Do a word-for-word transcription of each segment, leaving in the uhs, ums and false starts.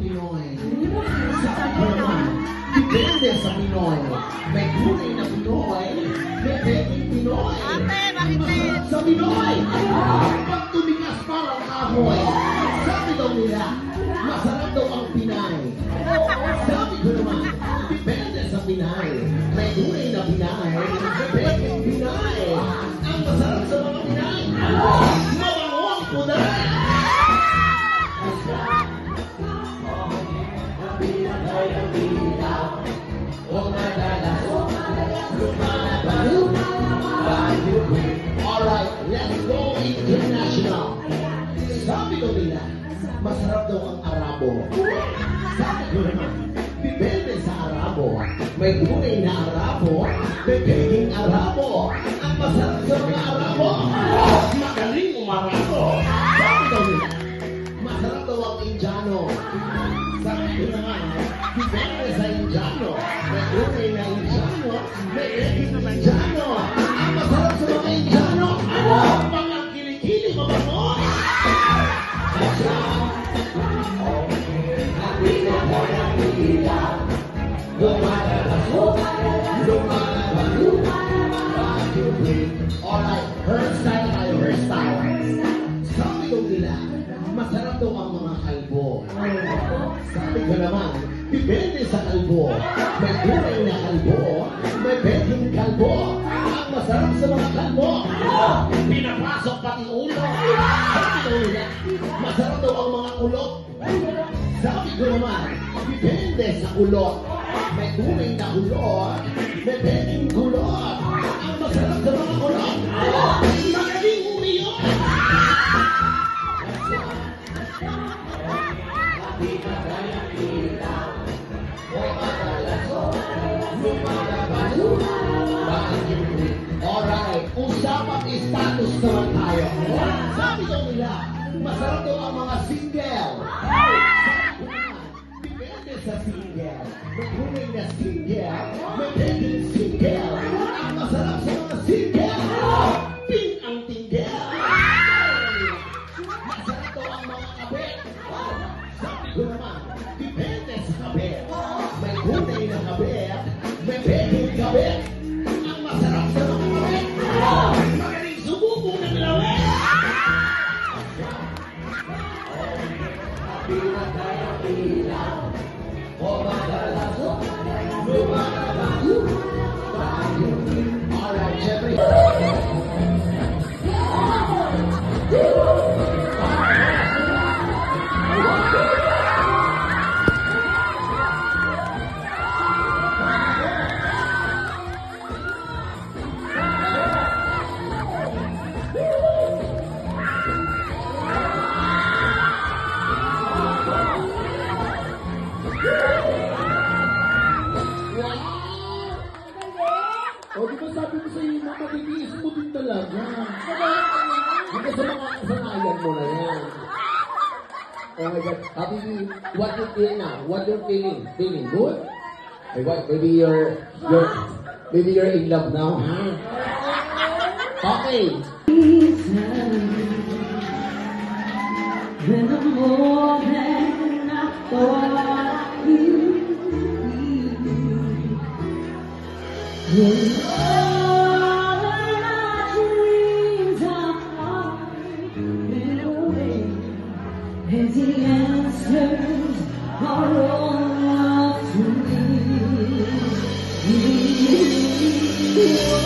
Pinoy. Sabi ko naman, depende sa Pinoy. May gulay na Pinoy, may baking Pinoy. Ate, bakit kayo? Sa Pinoy, pag tumigas parang kahoy. Sabi daw nila, masarap daw ang Pinay. Sabi ko naman, depende sa Pinay. May gulay na Pinay, may baking Pinay. Ang masarap sa mga Pinay, mabango ang punay. Alright, let's go international. Sabi ko nila, masarap daw ang Arabo. Sabi ko naman, depende sa Arabo. May gulay na Arabo, may baking Arabo. Ang masarap sa mga Arabo, magaling umarabo. Sabi ko nila, masarap daw ang Indiano. Sabi ko naman, depende sa Indiano. May gulay na Indiano, may baking Indiano. Ang masarap sa mga Indiano, mga kilikili, mabango. Alright, hairstyle tayo, hairstyle. Sabi ko nila, masarap daw ang mga kalbo. Sabi ko naman, depende sa kalbo. May gulay na kalbo, may baking kalbo. Ang masarap sa mga kalbo, pinapasok pati ulo. Sabi ko nila, masarap daw ang mga kulot. Sabi ko naman, depende sa kulot. May gulay na kulot, may baking kulot. Ang masarap sa mga kulot, magaling umiyak. Alright, usapang status naman tayo. Sabi daw nila, masarap daw ang mga single. Sabi ko naman, depende sa single. May gulay na single, may baking single. Ang masarap sa mga single, pink ang tinggel. Masarap daw ang mga kabe. Sabi ko naman, depende sa kabe. May gulay na kabe, may baking kabe. Ang masarap sa mga kabe, magaling sumubo ng lawe. Alright, syempre. O, di ba sabi ko sa iyo, matitiis mo din talaga. Hindi sa mga kasanayan mo na yan. Oh my God. Happy, what you feel now? What you feeling? Feeling good? Hey, what, maybe you're, you're, maybe you're in love now, huh? Okay. When I'm more than I thought you'd be. When all our dreams are falling away, and the answers are all up to me.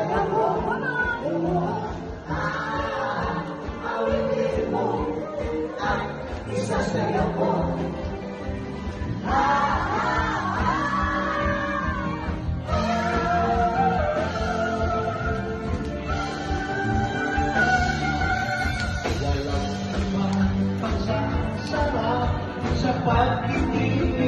Walang naman pagsasarap sa pag-ibig